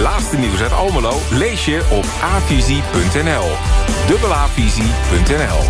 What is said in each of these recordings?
laatste nieuws uit Almelo lees je op avisie.nl. Avisie.nl.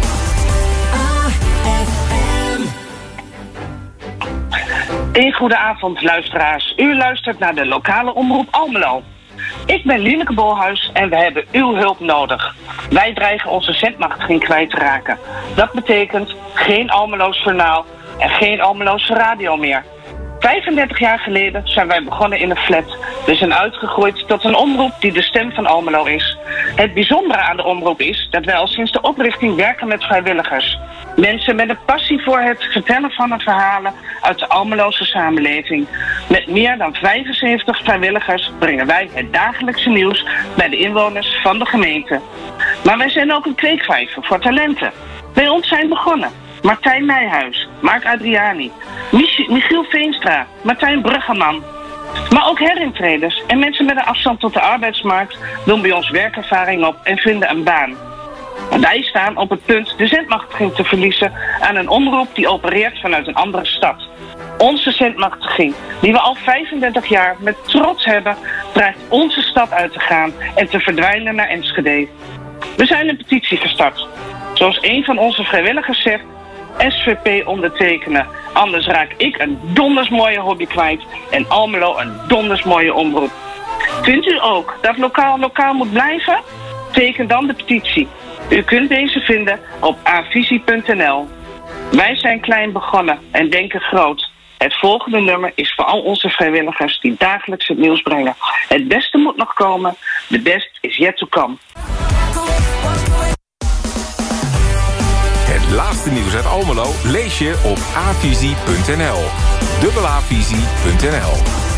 Een goede avond, luisteraars. U luistert naar de lokale omroep Almelo. Ik ben Lieneke Bolhuis en we hebben uw hulp nodig. Wij dreigen onze zendmachtiging kwijt te raken. Dat betekent geen Almeloos journaal en geen Almeloze radio meer. 35 jaar geleden zijn wij begonnen in een flat. We zijn uitgegroeid tot een omroep die de stem van Almelo is. Het bijzondere aan de omroep is dat wij al sinds de oprichting werken met vrijwilligers. Mensen met een passie voor het vertellen van de verhalen uit de Almeloze samenleving. Met meer dan 75 vrijwilligers brengen wij het dagelijkse nieuws bij de inwoners van de gemeente. Maar wij zijn ook een kweekvijver voor talenten. Bij ons zijn begonnen Martijn Nijhuis, Mark Adriani, Michiel Veenstra, Martijn Bruggeman. Maar ook herintreders en mensen met een afstand tot de arbeidsmarkt doen bij ons werkervaring op en vinden een baan. Wij staan op het punt de zendmachtiging te verliezen aan een omroep die opereert vanuit een andere stad. Onze zendmachtiging, die we al 35 jaar met trots hebben, dreigt onze stad uit te gaan en te verdwijnen naar Enschede. We zijn een petitie gestart. Zoals een van onze vrijwilligers zegt, SVP ondertekenen. Anders raak ik een donders mooie hobby kwijt en Almelo een donders mooie omroep. Vindt u ook dat lokaal moet blijven? Teken dan de petitie. U kunt deze vinden op avisie.nl. Wij zijn klein begonnen en denken groot. Het volgende nummer is voor al onze vrijwilligers die dagelijks het nieuws brengen. Het beste moet nog komen. The best is yet to come. Het laatste nieuws uit Almelo lees je op avisie.nl. Avisie.nl.